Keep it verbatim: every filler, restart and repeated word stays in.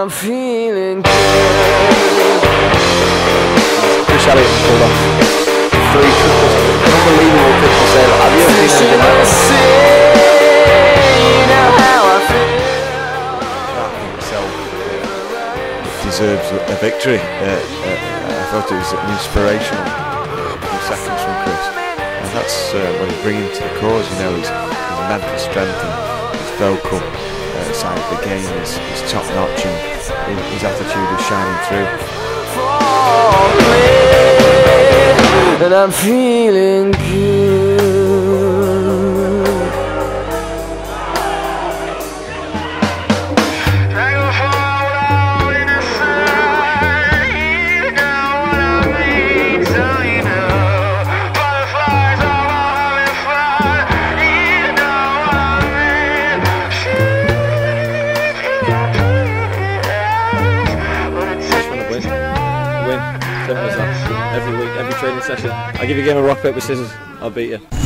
I'm feeling good. Chris Elliott pulled off three triples. An unbelievable triple sale. Have you ever seen anything like that? Himself deserves a victory. Uh, uh, I thought it was an inspirational few seconds from Chris, and that's uh, what he's bringing to the cause. You know, his, his mental strength and his vocal uh, side of the game is, is top notch, and his, his attitude is shining through. And I'm feeling good. Win. Simple as that. Every week, every training session. I'll give you a game of rock, paper, scissors. I'll beat you.